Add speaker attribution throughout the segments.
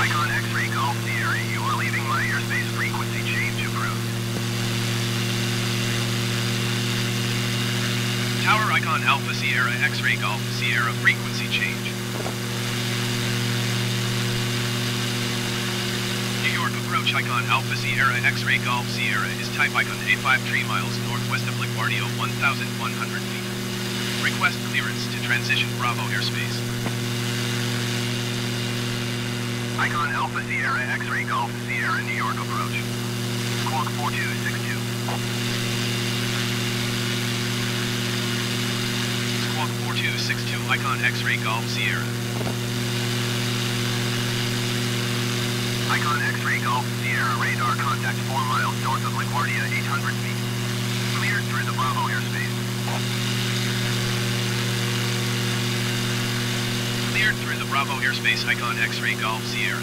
Speaker 1: Icon X-ray Golf Sierra, you are leaving my airspace. Frequency change approved.
Speaker 2: Tower Icon Alpha Sierra X-ray Golf Sierra, frequency change. New York approach Icon Alpha Sierra X-ray Golf Sierra is type Icon A5 3 miles northwest of LaGuardia 1,100 feet. Request clearance to transition Bravo airspace.
Speaker 1: Icon Alpha Sierra X-ray Golf Sierra, New York approach. Squawk 4262.
Speaker 2: Squawk 4262 Icon X-ray Golf Sierra.
Speaker 1: Icon X-ray Golf Sierra radar contact 4 miles north of LaGuardia 800 feet. Cleared through the Bravo airspace.
Speaker 2: Cleared through the Bravo airspace Icon X-ray Golf Sierra.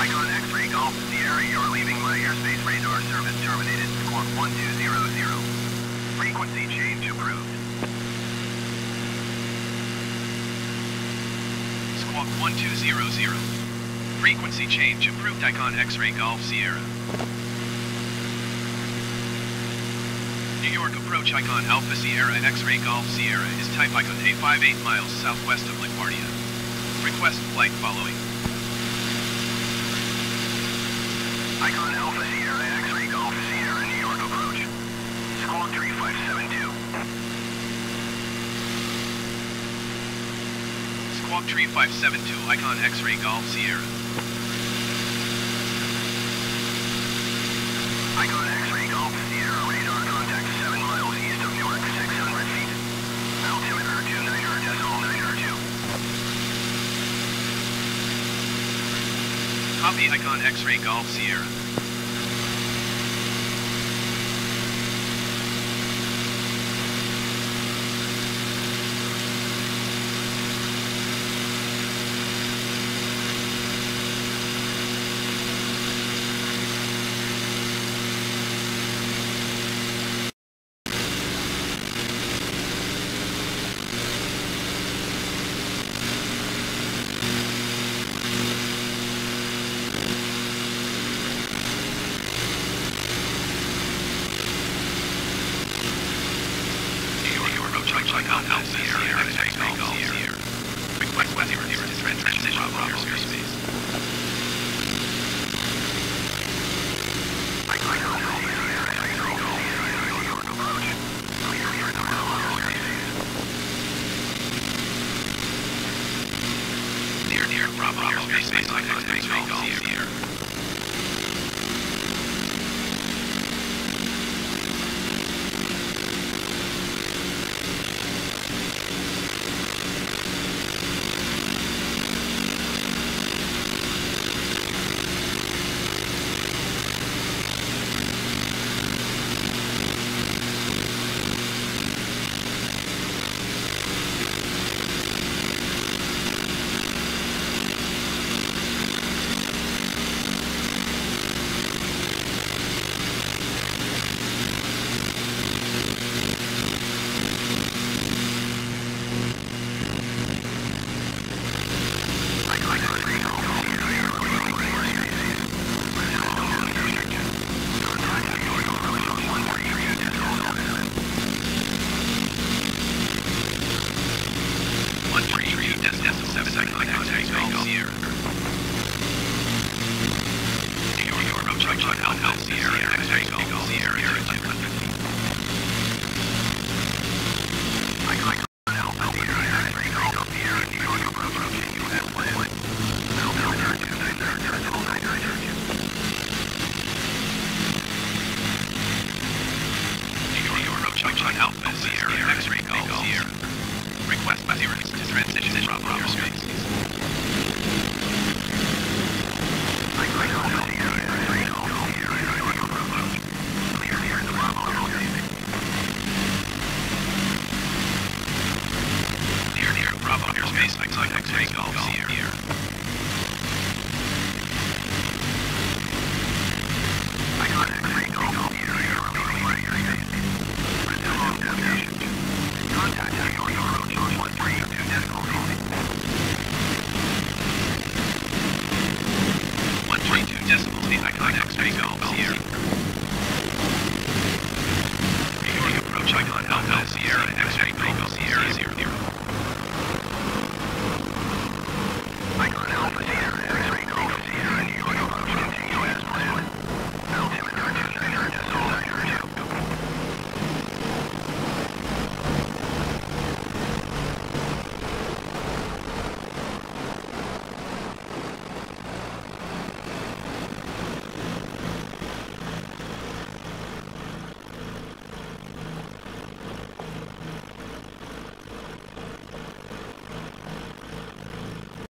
Speaker 1: Icon X-ray Golf Sierra, you're leaving my airspace radar service terminated. Squawk 1200. Frequency change approved.
Speaker 2: Squawk 1200. Frequency change approved. Icon X-ray Golf Sierra. New York approach icon Alpha Sierra X-ray Golf Sierra is type icon 858 miles southwest of LaGuardia. Request flight following.
Speaker 1: Icon Alpha Sierra X-ray Golf Sierra, New York approach. Squawk 3572.
Speaker 2: Squawk 3572 icon X-ray Golf Sierra.
Speaker 1: Icon X-ray Golf Sierra, radar contact 7 miles east of Newark, 600 feet. Altimeter 29.902.
Speaker 2: Copy icon X-ray Golf Sierra. Icon Alpha Sierra X-ray Golf Sierra. Request clearance to transition Bravo airspace.
Speaker 1: Icon Alpha Sierra X-ray Golf Sierra, New York approach. Clear for the Bravo airspace.
Speaker 2: Near Bravo airspace icon X-ray Golf Sierra. Request clearance to transition Bravo airspace. Near Bravo airspace, icon X-ray Golf Sierra.
Speaker 1: Icon X-ray Golf Sierra, resume navigation. Contact New York approach on 132 decimal feet.
Speaker 2: 132 decimal feet, icon X-ray Golf Sierra. New York approach icon Alpha Sierra